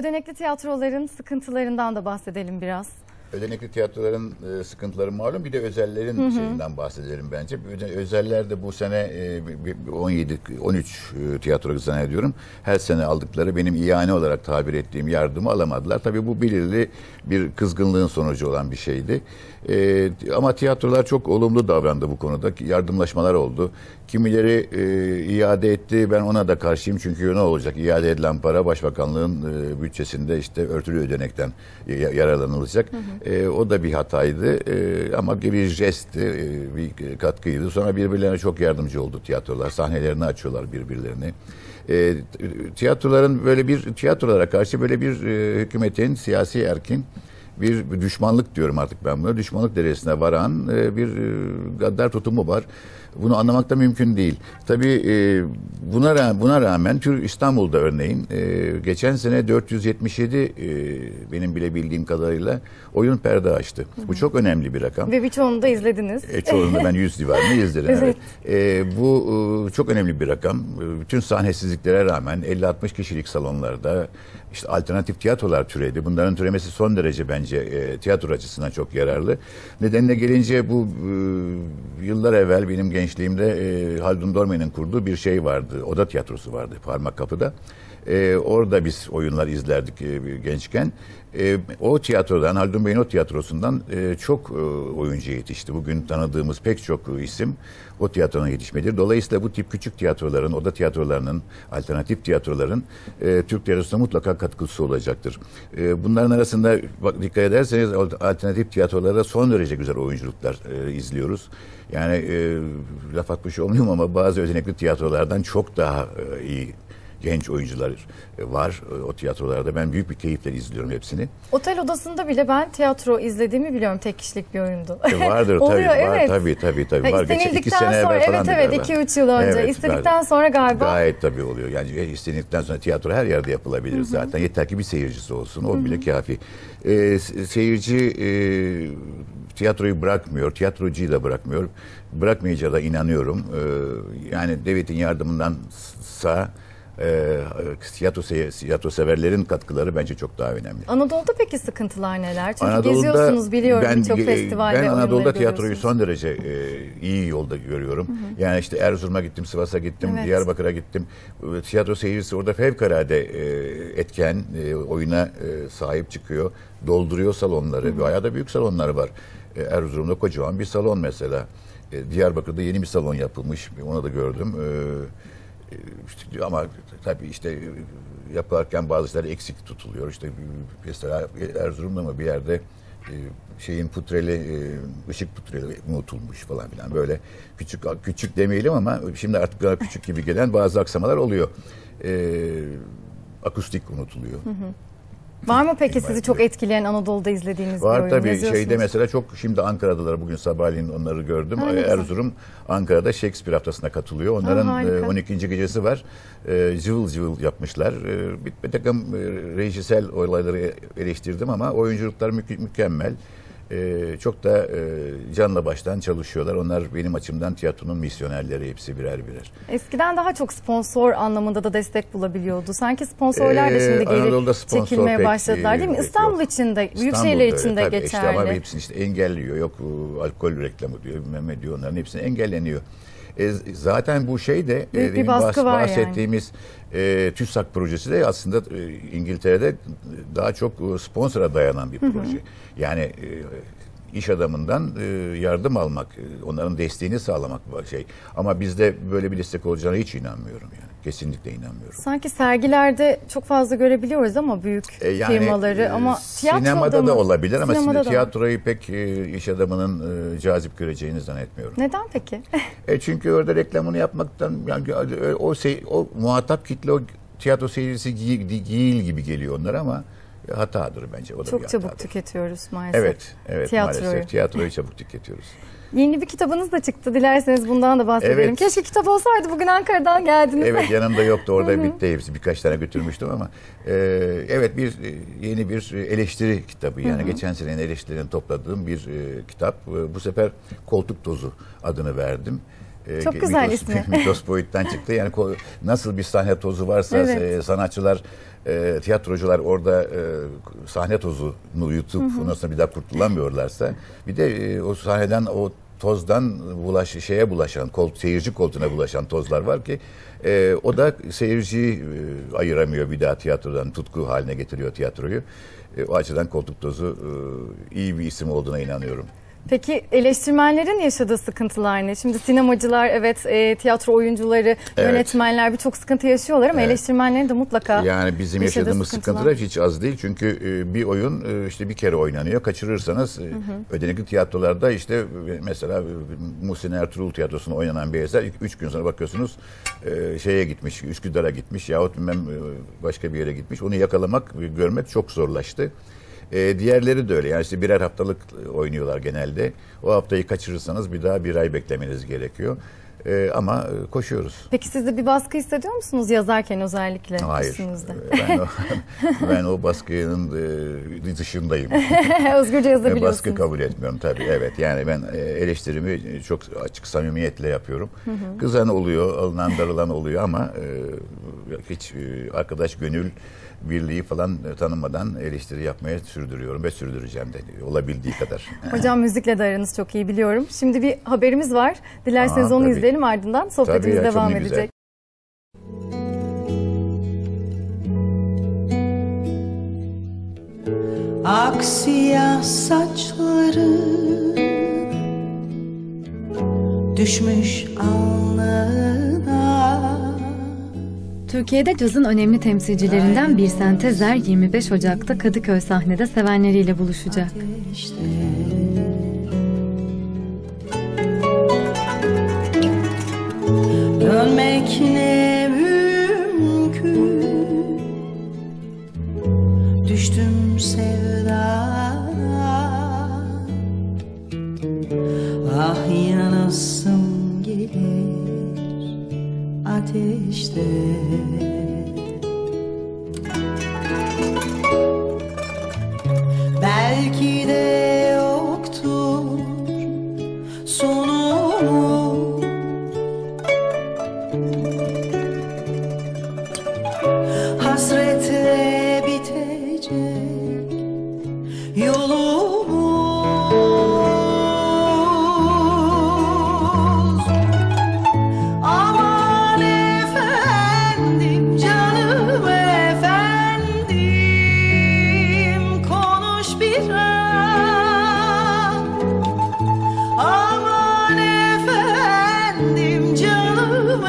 ödenekli tiyatroların sıkıntılarından da bahsedelim biraz. Ödenekli tiyatroların sıkıntıları malum, bir de özellerin şeyinden bahsedelim bence. Özeller de bu sene 13 tiyatro zannediyorum. Her sene aldıkları, benim ihane olarak tabir ettiğim yardımı alamadılar. Tabii bu belirli bir kızgınlığın sonucu olan bir şeydi. Ama tiyatrolar çok olumlu davrandı bu konuda. Yardımlaşmalar oldu. Kimileri iade etti. Ben ona da karşıyım. Çünkü ne olacak? İade edilen para Başbakanlığın bütçesinde işte örtülü ödenekten yararlanılacak. O da bir hataydı. Ama bir jestti, bir katkıydı. Sonra birbirlerine çok yardımcı oldu tiyatrolar. Sahnelerini açıyorlar birbirlerini. Tiyatroların böyle bir tiyatrolara karşı böyle bir hükümetin, siyasi erkin bir düşmanlık diyorum artık ben buna. Düşmanlık derecesine varan bir gaddar tutumu var. Bunu anlamak da mümkün değil. Tabii buna rağmen İstanbul'da örneğin geçen sene 477 benim bile bildiğim kadarıyla oyun perde açtı. Bu çok önemli bir rakam. Ve birçoğunu da izlediniz. Çoğunu ben 100 civarında izledim. Evet. Bu çok önemli bir rakam. Bütün sahnesizliklere rağmen 50-60 kişilik salonlarda işte alternatif tiyatrolar türedi. Bunların türemesi son derece bence tiyatro açısından çok yararlı. Nedenine gelince bu yıllar evvel benim gençliğimde Haldun Dorme'nin kurduğu bir şey vardı. Oda tiyatrosu vardı Parmakkapı'da. Orada biz oyunlar izlerdik gençken. O tiyatrodan, Haldun Bey'in o tiyatrosundan çok oyuncu yetişti. Bugün tanıdığımız pek çok isim o tiyatronun yetişmedir. Dolayısıyla bu tip küçük tiyatroların, oda tiyatrolarının, alternatif tiyatroların Türk tiyatrosuna mutlaka katkısı olacaktır. Bunların arasında dikkat ederseniz alternatif tiyatrolarda son derece güzel oyunculuklar izliyoruz. Yani laf atmış olmayayım ama bazı özenekli tiyatrolardan çok daha iyi genç oyuncular var o tiyatrolarda. Ben büyük bir keyifle izliyorum hepsini. Otel odasında bile ben tiyatro izlediğimi biliyorum. Tek kişilik bir oyundu. Vardır Oluyor, tabii. evet. Tabii. Var. Geçen 2 sene evvel falan. Evet 2-3 yıl önce. Evet, İstedikten sonra galiba. Gayet tabii oluyor. Yani istedikten sonra tiyatro her yerde yapılabilir zaten. Yeter ki bir seyircisi olsun. O bile kafi. Seyirci tiyatroyu bırakmıyor. Tiyatrocuyu da bırakmıyor. Bırakmayacağı da inanıyorum. Yani devletin yardımındansa tiyatro severlerin katkıları bence çok daha önemli. Anadolu'da peki sıkıntılar neler? Çünkü geziyorsunuz biliyorum birçok festival ve Ben Anadolu'da tiyatroyu görüyorsunuz. son derece iyi yolda görüyorum. Yani işte Erzurum'a gittim, Sivas'a gittim, Evet. Diyarbakır'a gittim. Tiyatro seyircisi orada fevkalade etken, oyuna sahip çıkıyor. Dolduruyor salonları. Bayağı da büyük salonları var. Erzurum'da kocaman bir salon mesela. Diyarbakır'da yeni bir salon yapılmış. Onu da gördüm. Ama tabii işte yaparken bazı şeyler eksik tutuluyor. İşte mesela Erzurum'da mı bir yerde şeyin ışık putreli unutulmuş falan filan. Böyle küçük demeyelim ama şimdi artık daha küçük gibi gelen bazı aksamalar oluyor. Akustik unutuluyor. Var mı peki sizi çok etkileyen Anadolu'da izlediğiniz bir oyun? Var tabii. Şeyde mesela çok, şimdi Ankara'dalar, bugün sabahleyin onları gördüm. Erzurum, Ankara'da Shakespeare haftasına katılıyor. Onların 12. gecesi var. Cıvıl cıvıl yapmışlar. Bir takım rejisel olayları eleştirdim ama oyunculuklar mükemmel. Çok da canla baştan çalışıyorlar. Onlar benim açımdan tiyatronun misyonerleri, hepsi birer birer. Eskiden daha çok sponsor anlamında da destek bulabiliyordu. Sanki sponsorlar da şimdi geri çekilmeye başladılar değil mi? İstanbul için de, büyük şehirler için de geçerli. İşte ama hepsini işte engelliyor. Yok alkol reklamı diyor, bilmem diyor, onların hepsini engelleniyor. Zaten bu şey de bir baskı var bahsettiğimiz TÜSAK projesi de aslında İngiltere'de daha çok sponsora dayanan bir proje. Yani iş adamından yardım almak, onların desteğini sağlamak şey. Ama bizde böyle bir destek olacağına hiç inanmıyorum yani. Kesinlikle inanmıyorum. Sanki sergilerde çok fazla görebiliyoruz ama büyük firmaları ama sinemada da olabilir ama şimdi tiyatroyu pek iş adamının cazip göreceğini zannetmiyorum. Neden peki? Çünkü orada reklamını yapmaktan yani o muhatap kitle, o tiyatro seyircisi değil gibi geliyor onlara ama hatadır bence. O da çok çabuk tüketiyoruz maalesef. Evet tiyatroyu. Maalesef tiyatroyu çabuk tüketiyoruz. Yeni bir kitabınız da çıktı. Dilerseniz bundan da bahsedelim. Evet. Keşke kitap olsaydı. Bugün Ankara'dan geldiniz. Evet, yanımda yoktu. Orada bitti hepsi. Birkaç tane götürmüştüm ama evet, yeni bir eleştiri kitabı. Yani geçen senenin eleştirilerini topladığım bir kitap. Bu sefer Koltuk Tozu adını verdim. Çok güzel ismi. Mikros boyuttan çıktı. Yani nasıl bir sahne tozu varsa sanatçılar tiyatrocular orada sahne tozunu yutup ondan sonra bir daha kurtulamıyorlarsa, bir de o sahneden o tozdan bulaşan, seyirci koltuğuna bulaşan tozlar var ki o da seyirciyi ayıramıyor bir daha tiyatrodan, tutku haline getiriyor tiyatroyu. O açıdan koltuk tozu iyi bir isim olduğuna inanıyorum. Peki eleştirmenlerin yaşadığı sıkıntılar ne? Şimdi sinemacılar, evet, tiyatro oyuncuları, evet, yönetmenler birçok sıkıntı yaşıyorlar ama evet, eleştirmenlerin de mutlaka yani bizim yaşadığımız sıkıntılar hiç az değil. Çünkü bir oyun işte bir kere oynanıyor. Kaçırırsanız ödenekli tiyatrolarda işte mesela Muhsin Ertuğrul Tiyatrosu'nda oynanan bir eser 3 gün sonra bakıyorsunuz şeye gitmiş, Üsküdar'a gitmiş yahut bilmem başka bir yere gitmiş. Onu yakalamak, görmek çok zorlaştı. Diğerleri de öyle. Yani işte birer haftalık oynuyorlar genelde. O haftayı kaçırırsanız bir daha bir ay beklemeniz gerekiyor. Ama koşuyoruz. Peki siz de bir baskı hissediyor musunuz yazarken özellikle? Hayır. Ben o baskının dışındayım. Özgürce yazabiliyorsunuz. Baskı kabul etmiyorum tabii. Evet. Yani ben eleştirimi çok açık samimiyetle yapıyorum. Kızan oluyor, alınan darılan oluyor ama hiç arkadaş gönül birliği falan tanımadan eleştiri yapmaya sürdürüyorum ve sürdüreceğim de olabildiği kadar. Hocam müzikle de aranız çok iyi biliyorum. Şimdi bir haberimiz var. Dilerseniz onu izleyelim, ardından sohbetimiz devam edecek. Aksiyah saçları düşmüş alnına. Türkiye'de cazın önemli temsilcilerinden Birsen Tezer 25 Ocak'ta Kadıköy sahnede sevenleriyle buluşacak. Dönmek ne mümkün, düştüm sevdaya, ah yanasım gelir ateşte. Belki de yoktur sonumu, hasretle bitecek yolumuz. Aman efendim, canım efendim, konuş biraz. Aman efendim, canım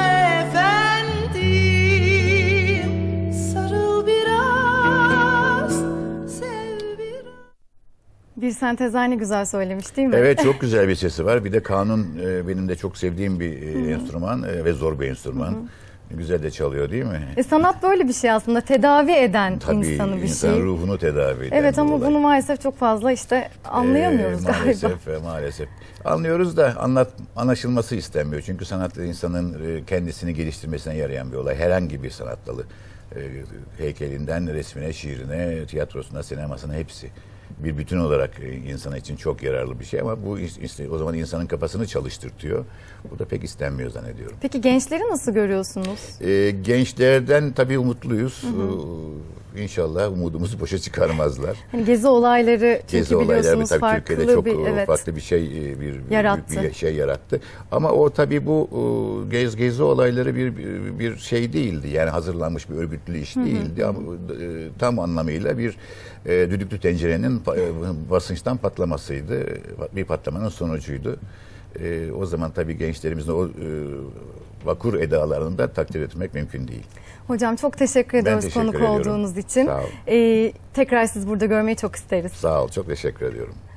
efendim, sarıl biraz, sev biraz. Birsen Tezer ne güzel söylemiş değil mi? Evet, çok güzel bir sesi var. Bir de kanun benim de çok sevdiğim bir enstrüman ve zor bir enstrüman. Güzel de çalıyor değil mi? Sanat böyle bir şey aslında, tedavi eden insanı bir insan şey. ruhunu tedavi eden. Evet ama bunu maalesef çok fazla işte anlayamıyoruz galiba. Maalesef. Anlıyoruz da anlaşılması istenmiyor. Çünkü sanat insanın kendisini geliştirmesine yarayan bir olay. Herhangi bir sanat dalı. Heykelinden resmine, şiirine, tiyatrosuna, sinemasına hepsi. Bir bütün olarak insan için çok yararlı bir şey ama bu o zaman insanın kafasını çalıştırtıyor. Bu da pek istenmiyor zannediyorum. Peki gençleri nasıl görüyorsunuz? Gençlerden tabii umutluyuz. İnşallah umudumuzu boşa çıkarmazlar. Hani gezi olayları çünkü biliyorsunuz tabii Türkiye'de çok farklı bir şey yarattı. Ama o tabii bu gezi olayları bir şey değildi. Yani hazırlanmış bir örgütlü iş değildi. Ama tam anlamıyla bir düdüklü tencerenin basınçtan patlamasıydı. Bir patlamanın sonucuydu. O zaman tabii gençlerimizin o vakur edalarını da takdir etmek mümkün değil. Hocam çok teşekkür ediyoruz konuk olduğunuz için. Sağ olun. Tekrar sizi burada görmeyi çok isteriz. Sağ ol, çok teşekkür ediyorum.